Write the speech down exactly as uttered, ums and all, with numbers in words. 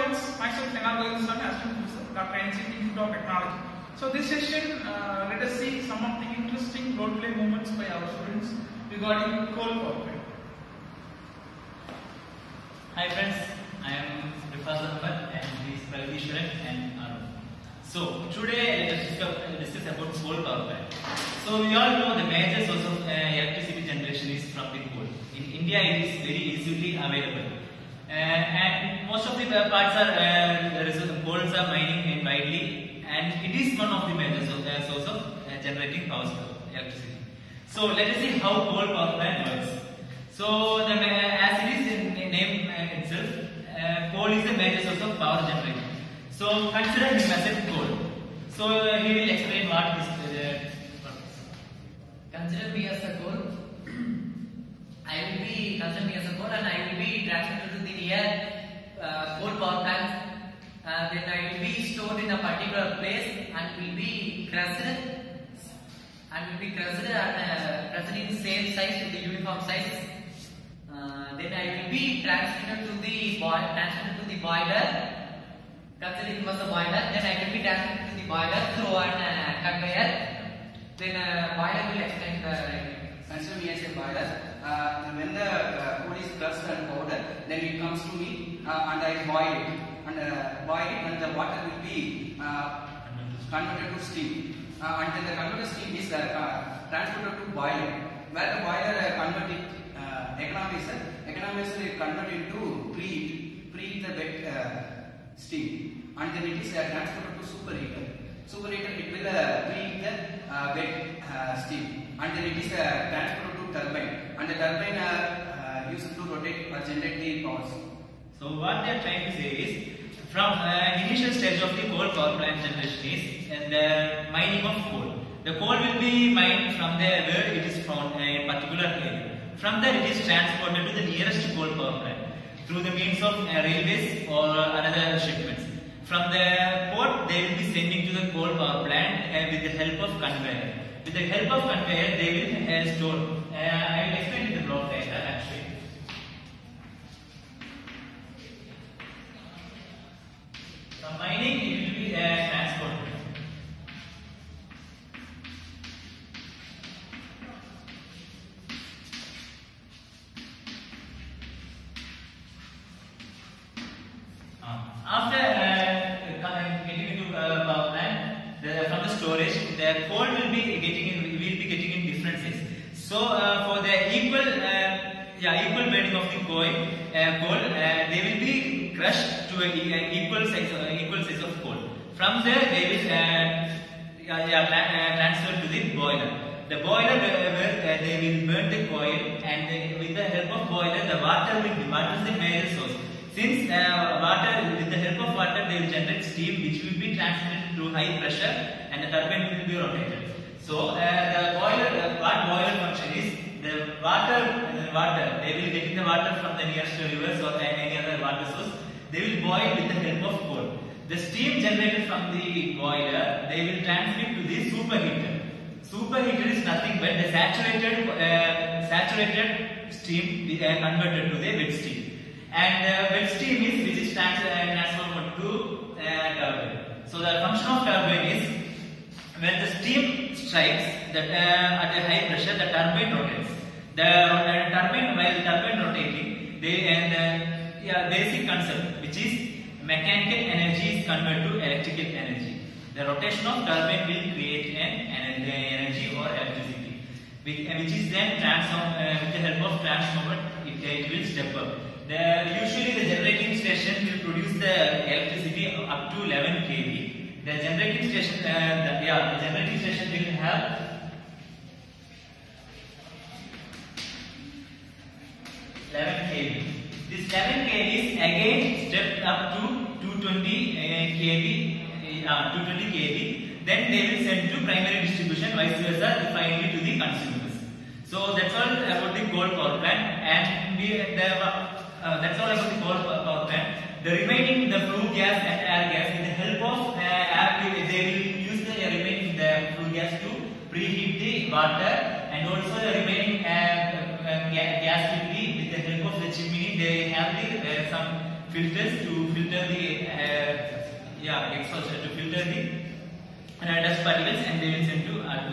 audience, myself Assistant Professor, Doctor N C Institute of Technology. So this session, uh, let us see some of the interesting role play moments by our students regarding coal power plant. Hi friends, I am Professor Ahmed and this is Pragdishwaran and Arun. So today let us discuss, discuss about coal power plant. So we all know the major source of uh, electricity generation is from the coal. In India it is very easily available. Uh, and most of the parts are uh, coals are mining widely, and it is one of the major source, uh, source of uh, generating power electricity. So let us see how coal power plant works. So the, uh, as it is in the name uh, itself, uh, coal is a major source of power generation. So consider him as a coal. So uh, he will explain what this uh, consider me as a coal. I will be consider me as a coal, and I will be transferred to the near uh, coal power plant. Uh, then I will be stored in a particular place and will be crushed and will be crushed and uh, crushed in same size with the uniform size. Uh, then I will be transferred to the boil transferred to the boiler. Consider it was a boiler. Then I will be transferred to the boiler through an uh, conveyor. Then uh, boiler will extend the. Consider me as a boiler. Uh, when the uh, coal is crushed and powder, then it comes to me uh, and I boil it. And uh, boil it, and the water will be uh, converted to steam. Uh, and then the converted steam is uh, uh, transported to boiler, where the boiler uh, convert it uh, economizer. Economizer will convert into preheat, preheat the wet uh, steam, and then it is uh, transported to superheater. Superheater it will uh, preheat the uh, wet uh, steam, and then it is uh, transported to turbine, and the turbine uh, uh, used to rotate or generate the power. So what they are trying to say is, from uh, initial stage of the coal power plant generation is uh, the mining of coal. The coal will be mined from the where it is found in a particular area. From there it is transported to the nearest coal power plant through the means of uh, railways or uh, another shipments. From the port they will be sending to the coal power plant uh, with the help of conveyor. With the help of conveyor they will uh, store. Uh, I will explain in the block later actually. From mining it will be uh, transported. After uh, getting into uh, power plant, the, from the storage, the coal will be getting in, will be getting in different sizes. So uh, for the equal, uh, yeah, equal burning of the coal, uh, coal, uh, they will be crushed to an equal size, uh, equal size of coal. From there, they will uh, yeah, yeah, uh, transfer to the boiler. The boiler uh, where uh, they will burn the coal, and uh, with the help of boiler, the water will be. Water is the major source. Since uh, water, with the help of water, they will generate steam, which will be transmitted to high pressure, and the turbine will be rotated. So, uh, the boiler, uh, what boiler function is, the water, uh, water, they will get the water from the nearest rivers or any other water source. They will boil with the help of coal. The steam generated from the boiler, they will transmit to the superheater. Superheater is nothing but the saturated, uh, saturated steam uh, converted to the wet steam. And uh, wet steam is which is trans uh, transformed to uh, turbine. So the function of turbine is when the steam strikes that uh, at a high pressure, the turbine rotates. The uh, turbine, while the turbine rotating, they and uh, yeah, basic concept which is mechanical energy is converted to electrical energy. The rotation of turbine will create an energy or electricity, which, uh, which is then transformed uh, with the help of transformer. It, it will step up. The, usually the generating station will produce the electricity up to eleven K V. The generating station, uh, the, yeah, the generating station will have eleven K V. This eleven K V is again stepped up to two hundred twenty uh, K V, uh, two hundred twenty K V. Then they will send to primary distribution, vice versa, finally to the consumers. So that's all about the coal power plant, and we the. Uh, that's all about the coal power plant. The remaining, the flue gas and air gas, with the help of uh, air, they will use the remaining the flue gas to preheat the water, and also the remaining uh, uh, gas will be with the help of the chimney. They have the, uh, some filters to filter the yeah exhaust to filter the uh, dust particles, and they will send to uh,